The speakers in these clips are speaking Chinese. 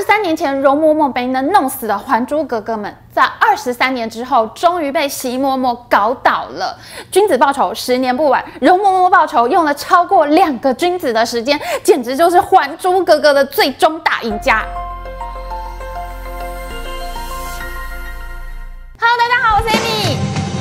23年前容嬷嬷被能弄死的《还珠格格》们，在23年之后，终于被席嬷嬷搞倒了。君子报仇，10年不晚。容嬷嬷报仇用了超过2个君子的时间，简直就是《还珠格格》的最终大赢家。Hello， 大家好，我是 Amy。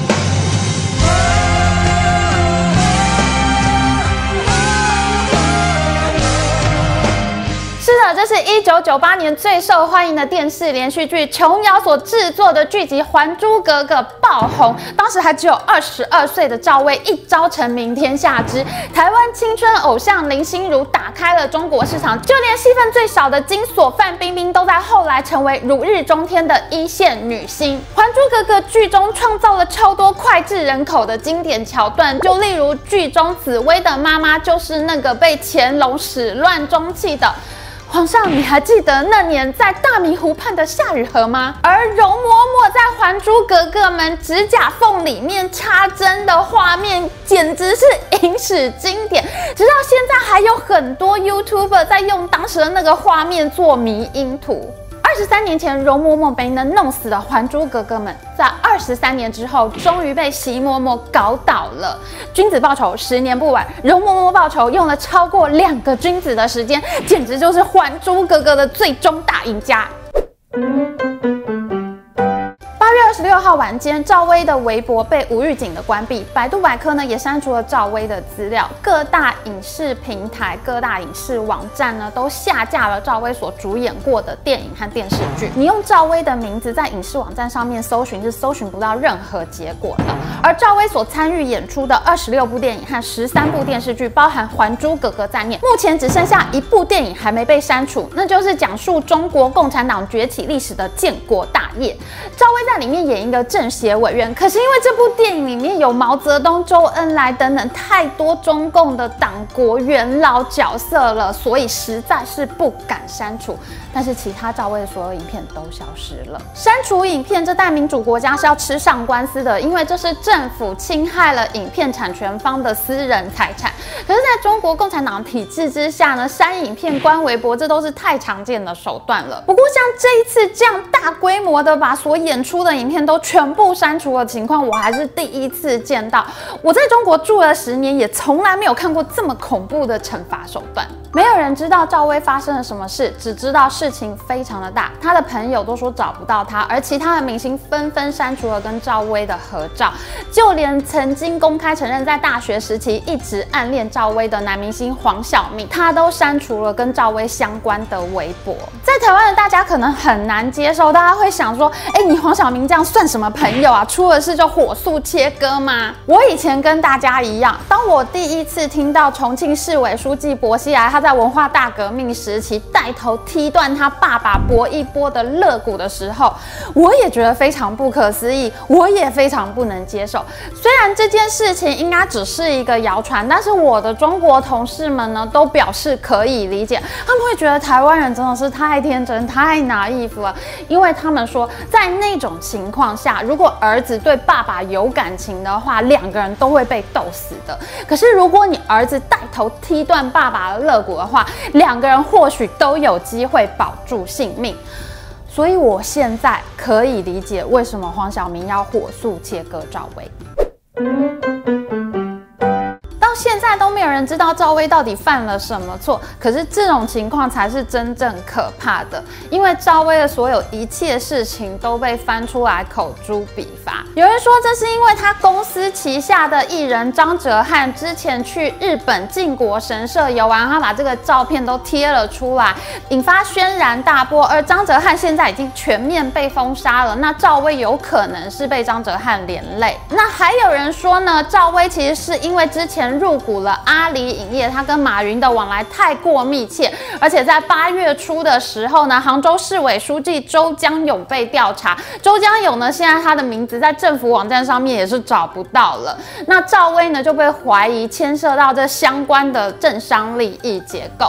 是的，这是1998年最受欢迎的电视连续剧琼瑶所制作的剧集《还珠格格》爆红，当时还只有22岁的赵薇一朝成名天下知，台湾青春偶像林心如打开了中国市场，就连戏份最少的金锁范冰冰都在后来成为如日中天的一线女星。《还珠格格》剧中创造了超多脍炙人口的经典桥段，就例如剧中紫薇的妈妈就是那个被乾隆始乱终弃的皇上，你还记得那年在大明湖畔的夏雨荷吗？而容嬷嬷在《还珠格格》们指甲缝里面插针的画面，简直是影史经典。直到现在，还有很多 YouTuber 在用当时的那个画面做迷因图。23年前容嬷嬷被能弄死的《还珠格格》们，在23年之后，终于被席嬷嬷搞倒了。君子报仇，10年不晚。容嬷嬷报仇用了超过2个君子的时间，简直就是《还珠格格》的最终大赢家。8月26号晚间，赵薇的微博被无预警的关闭，百度百科呢也删除了赵薇的资料，各大影视平台、各大影视网站呢都下架了赵薇所主演过的电影和电视剧。你用赵薇的名字在影视网站上面搜寻是搜寻不到任何结果的。而赵薇所参与演出的26部电影和13部电视剧，包含《还珠格格》在内，目前只剩下1部电影还没被删除，那就是讲述中国共产党崛起历史的《建国大业》。赵薇在里面演一个政协委员，可是因为这部电影里面有毛泽东、周恩来等等太多中共的党国元老角色了，所以实在是不敢删除。但是其他赵薇的所有影片都消失了。删除影片，这代民主国家是要吃上官司的，因为这是政府侵害了影片产权方的私人财产。可是在中国共产党体制之下呢，删影片、关微博，这都是太常见的手段了。不过像这一次这样大规模的把所演出的影片都全部删除的情况，我还是第一次见到。我在中国住了10年，也从来没有看过这么恐怖的惩罚手段。没有人知道赵薇发生了什么事，只知道事情非常的大，她的朋友都说找不到她，而其他的明星纷纷删除了跟赵薇的合照，就连曾经公开承认在大学时期一直暗恋赵薇的男明星黄晓明，他都删除了跟赵薇相关的微博。在台湾的大家可能很难接受，大家会想说，你黄晓明这样算什么朋友啊？出了事就火速切割吗？我以前跟大家一样，当我第一次听到重庆市委书记薄熙来他在文化大革命时期带头踢断他爸爸薄一波的肋骨的时候，我也觉得非常不可思议，我也非常不能接受。虽然这件事情应该只是一个谣传，但是我的中国同事们呢都表示可以理解，他们会觉得台湾人真的是太天真、太naive了，因为他们说在那种情况下，如果儿子对爸爸有感情的话，2个人都会被斗死的。可是如果你儿子带头踢断爸爸的肋骨的话，2个人或许都有机会保住性命。所以我现在可以理解为什么黄晓明要火速切割赵薇。现在都没有人知道赵薇到底犯了什么错，可是这种情况才是真正可怕的，因为赵薇的所有一切事情都被翻出来口诛笔伐。有人说这是因为他公司旗下的艺人张哲瀚之前去日本靖国神社游玩，他把这个照片都贴了出来，引发轩然大波。而张哲瀚现在已经全面被封杀了，那赵薇有可能是被张哲瀚连累。那还有人说呢，赵薇其实是因为之前入股了阿里影业，他跟马云的往来太过密切，而且在8月初的时候呢，杭州市委书记周江勇被调查。周江勇呢，现在他的名字在政府网站上面也是找不到了。那赵薇呢就被怀疑牵涉到这相关的政商利益结构。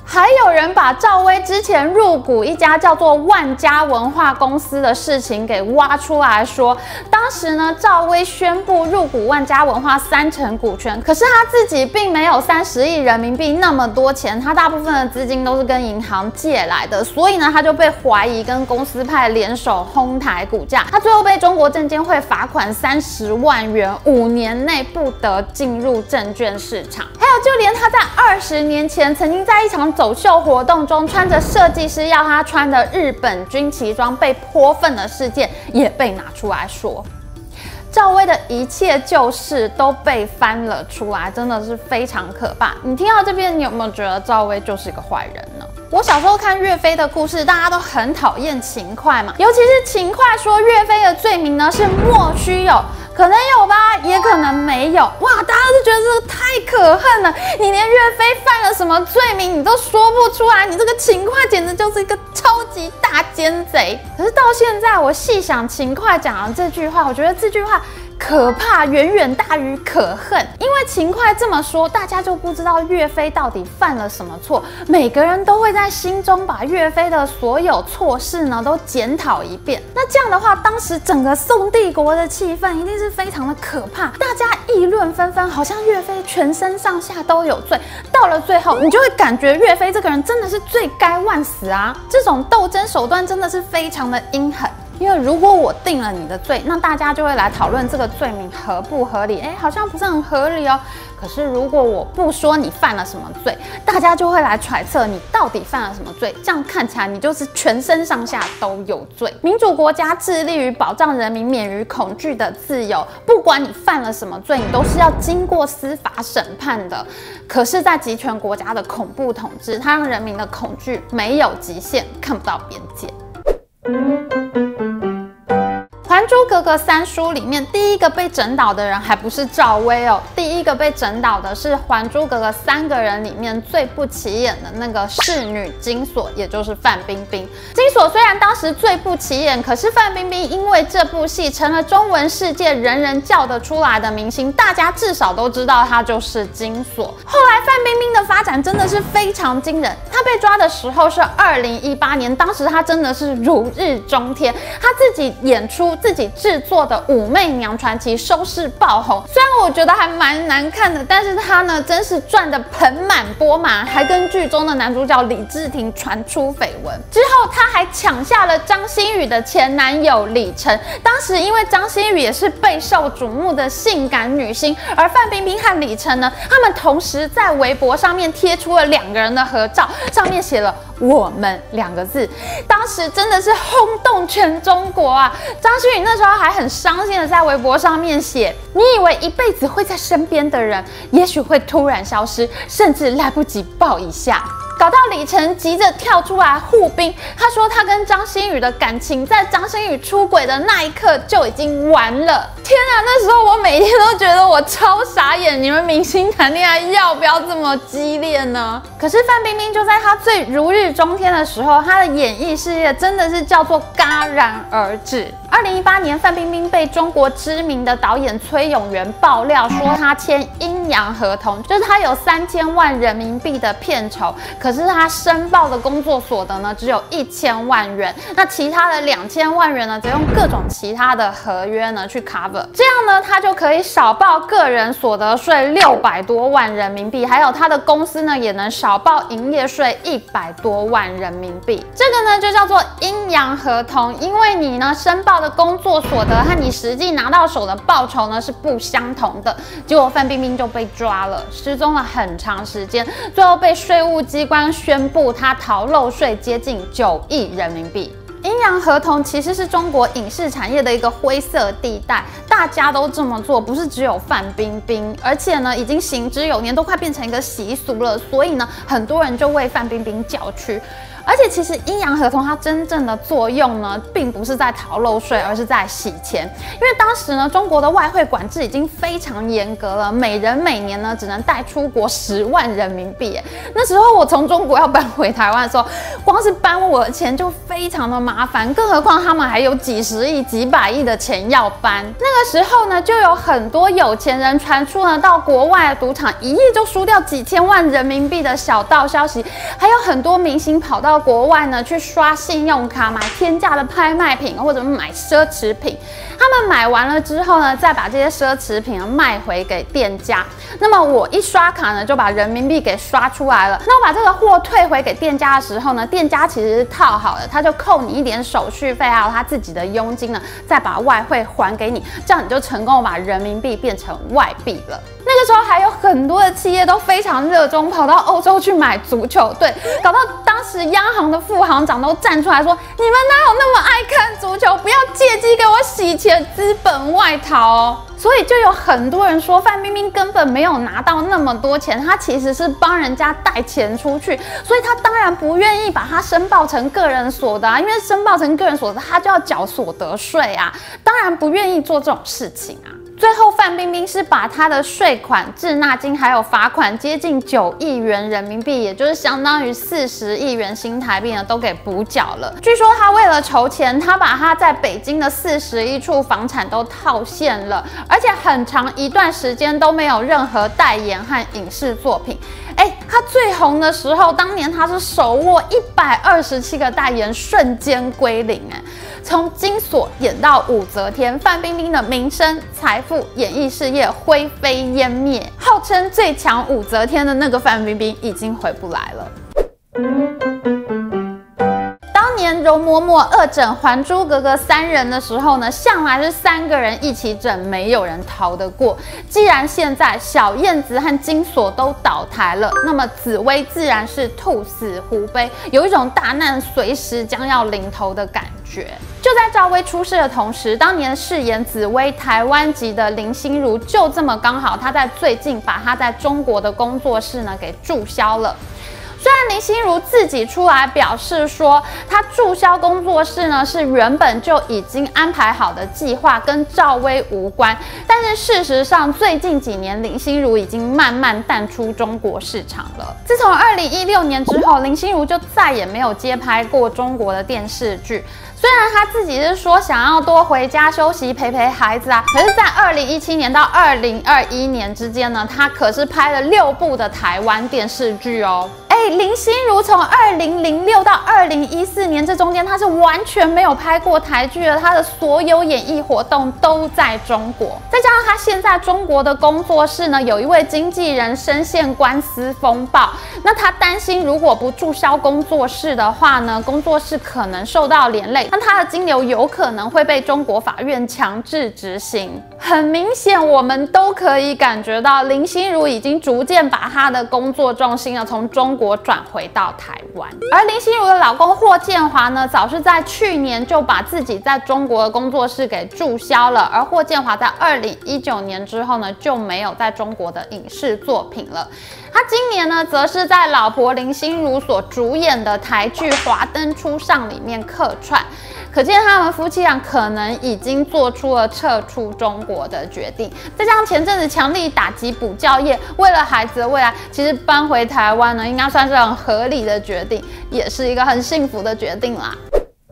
还有人把赵薇之前入股一家叫做万家文化公司的事情给挖出来说，当时呢，赵薇宣布入股万家文化30%股权，可是她自己并没有30亿人民币那么多钱，她大部分的资金都是跟银行借来的，所以呢，她就被怀疑跟公司派联手哄抬股价，她最后被中国证监会罚款30万元，5年内不得进入证券市场。还有，就连她在20年前曾经在一场走秀活动中穿着设计师要她穿的日本军旗装被泼粪的事件也被拿出来说。赵薇的一切旧事都被翻了出来，真的是非常可怕。你听到这边，你有没有觉得赵薇就是一个坏人呢？我小时候看岳飞的故事，大家都很讨厌秦桧嘛，尤其是秦桧说岳飞的罪名呢是莫须有，可能有吧，也可能没有。哇，大家都觉得这个太可恨了，你连岳飞犯了什么罪名你都说不出来，你这个秦桧简直就是一个超级大奸贼。可是到现在，我细想秦桧讲的这句话，我觉得这句话可怕远远大于可恨，因为秦桧这么说，大家就不知道岳飞到底犯了什么错，每个人都会在心中把岳飞的所有错事呢都检讨一遍。那这样的话，当时整个宋帝国的气氛一定是非常的可怕，大家议论纷纷，好像岳飞全身上下都有罪。到了最后，你就会感觉岳飞这个人真的是罪该万死啊！这种斗争手段真的是非常的阴狠。因为如果我定了你的罪，那大家就会来讨论这个罪名合不合理。好像不是很合理哦。可是如果我不说你犯了什么罪，大家就会来揣测你到底犯了什么罪。这样看起来你就是全身上下都有罪。民主国家致力于保障人民免于恐惧的自由，不管你犯了什么罪，你都是要经过司法审判的。可是，在集权国家的恐怖统治，它让人民的恐惧没有极限，看不到边界。《还珠格格》3书里面，第一个被整倒的人还不是赵薇哦，第一个被整倒的是《还珠格格》3个人里面最不起眼的那个侍女金锁，也就是范冰冰。金锁虽然当时最不起眼，可是范冰冰因为这部戏成了中文世界人人叫得出来的明星，大家至少都知道她就是金锁。后来范冰冰的发展真的是非常惊人，她被抓的时候是2018年，当时她真的是如日中天，她自己演出自己制作的《武媚娘传奇》收视爆红，虽然我觉得还蛮难看的，但是她呢真是赚得盆满钵满，还跟剧中的男主角李治廷传出绯闻。之后她还抢下了张馨予的前男友李晨，当时因为张馨予也是备受瞩目的性感女星，而范冰冰和李晨呢，他们同时在微博上面贴出了2个人的合照，上面写了我们2个字，当时真的是轰动全中国啊！张馨予那时候还很伤心的在微博上面写：“你以为一辈子会在身边的人，也许会突然消失，甚至来不及抱一下。”搞到李晨急着跳出来护冰，他说他跟张馨予的感情在张馨予出轨的那一刻就已经完了。天啊，那时候我每天都觉得我超傻眼，你们明星谈恋爱要不要这么激烈呢？可是范冰冰就在她最如日中天的时候，她的演艺事业真的是叫做戛然而止。2018年，范冰冰被中国知名的导演崔永元爆料说，她签阴阳合同，就是她有3000万人民币的片酬，可是她申报的工作所得呢只有1000万元，那其他的2000万元呢，则用各种其他的合约呢去 cover， 这样呢，她就可以少报个人所得税600多万人民币，还有她的公司呢也能少报营业税100多万人民币。这个呢就叫做阴阳合同，因为你呢申报的工作所得和你实际拿到手的报酬呢是不相同的。结果范冰冰就被抓了，失踪了很长时间，最后被税务机关宣布她逃漏税接近9亿人民币。阴阳合同其实是中国影视产业的一个灰色地带，大家都这么做，不是只有范冰冰，而且呢，已经行之有年，都快变成一个习俗了。所以呢，很多人就为范冰冰叫屈。而且其实阴阳合同它真正的作用呢，并不是在逃漏税，而是在洗钱。因为当时呢，中国的外汇管制已经非常严格了，每人每年呢只能带出国10万人民币。那时候我从中国要搬回台湾的时候，光是搬我的钱就非常的麻烦，更何况他们还有几十亿、几百亿的钱要搬。那个时候呢，就有很多有钱人传出呢到国外的赌场一夜就输掉几千万人民币的小道消息，还有很多明星跑到国外呢去刷信用卡买天价的拍卖品或者买奢侈品，他们买完了之后呢，再把这些奢侈品卖回给店家。那么我一刷卡呢，就把人民币给刷出来了。那我把这个货退回给店家的时候呢，店家其实是套好的，他就扣你一点手续费，还有他自己的佣金呢，再把外汇还给你，这样你就成功把人民币变成外币了。那个时候还有很多的企业都非常热衷跑到欧洲去买足球队，搞到当时央行的副行长都站出来说：“你们哪有那么爱看足球？不要借机给我洗钱，资本外逃哦。”所以就有很多人说范冰冰根本没有拿到那么多钱，她其实是帮人家带钱出去，所以她当然不愿意把它申报成个人所得啊，因为申报成个人所得，她就要缴所得税啊，当然不愿意做这种事情啊。最后，范冰冰是把她的税款、滞纳金还有罚款接近9亿元人民币，也就是相当于40亿元新台币呢，都给补缴了。据说她为了筹钱，她把她在北京的41处房产都套现了，而且很长一段时间都没有任何代言和影视作品。她最红的时候，当年她是手握127个代言，瞬间归零。从金锁演到武则天，范冰冰的名声、财富、演艺事业灰飞烟灭，号称最强武则天的那个范冰冰已经回不来了。当年容嬷嬷2整《还珠格格》3人的时候呢，向来是3个人一起整，没有人逃得过。既然现在小燕子和金锁都倒台了，那么紫薇自然是兔死狐悲，有一种大难随时将要临头的感觉。就在赵薇出事的同时，当年饰演紫薇台湾籍的林心如，就这么刚好，她在最近把她在中国的工作室呢给注销了。虽然林心如自己出来表示说，她注销工作室呢是原本就已经安排好的计划，跟赵薇无关。但是事实上，最近几年林心如已经慢慢淡出中国市场了。自从2016年之后，林心如就再也没有接拍过中国的电视剧。虽然她自己是说想要多回家休息陪陪孩子啊，可是，在2017年到2021年之间呢，她可是拍了6部的台湾电视剧哦。林心如从2006到2014年这中间，她是完全没有拍过台剧的，她的所有演艺活动都在中国。再加上她现在中国的工作室呢，有一位经纪人深陷官司风暴，那她担心如果不注销工作室的话呢，工作室可能受到连累，那她的金流有可能会被中国法院强制执行。很明显，我们都可以感觉到林心如已经逐渐把她的工作重心呢从中国转回到台湾。而林心如的老公霍建华呢，早是在去年就把自己在中国的工作室给注销了，而霍建华在2019年之后呢，就没有在中国的影视作品了。他今年呢，则是在老婆林心如所主演的台剧《华灯初上》里面客串，可见他们夫妻俩可能已经做出了撤出中国的决定。再加上前阵子强力打击补教业，为了孩子的未来，其实搬回台湾呢，应该算是很合理的决定，也是一个很幸福的决定啦。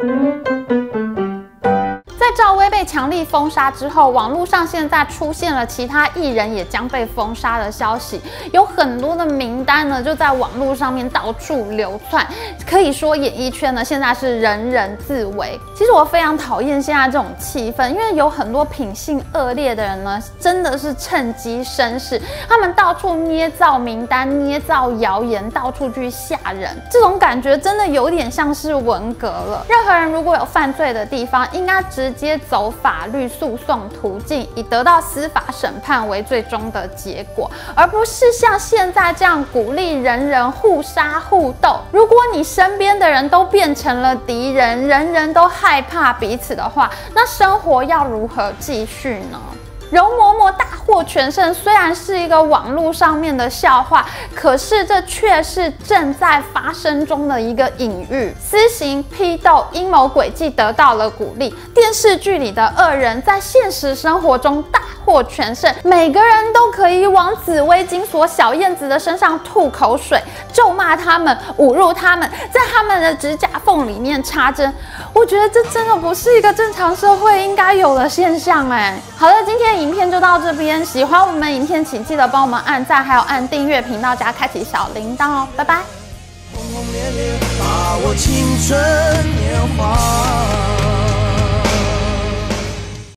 在赵薇被强力封杀之后，网络上现在出现了其他艺人也将被封杀的消息，有很多的名单呢就在网络上面到处流窜，可以说演艺圈呢现在是人人自危。其实我非常讨厌现在这种气氛，因为有很多品性恶劣的人呢，真的是趁机生事，他们到处捏造名单、捏造谣言，到处去吓人，这种感觉真的有点像是文革了。任何人如果有犯罪的地方，应该直接走法律诉讼途径，以得到司法审判为最终的结果，而不是像现在这样鼓励人人互杀互斗。如果你身边的人都变成了敌人，人人都害怕彼此的话，那生活要如何继续呢？ 容嬷嬷大获全胜，虽然是一个网络上面的笑话，可是这却是正在发生中的一个隐喻。私刑、批斗、阴谋诡计得到了鼓励，电视剧里的恶人在现实生活中大获全胜，每个人都可以往紫微金锁小燕子的身上吐口水，咒骂他们，侮辱他们，在他们的指甲缝里面插针。我觉得这真的不是一个正常社会应该有的现象哎。好了，今天的影片就到这边，喜欢我们影片请记得帮我们按赞，还有按订阅频道加开启小铃铛哦，拜拜。轰轰烈烈把握青春年华。